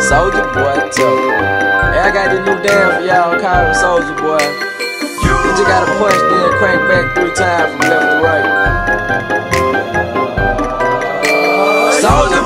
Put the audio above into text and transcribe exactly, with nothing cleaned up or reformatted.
Soldier Boy, too. Hey, I got this new dance for y'all called Soldier Boy. You just gotta punch, then crank back three times from left to right. Soldier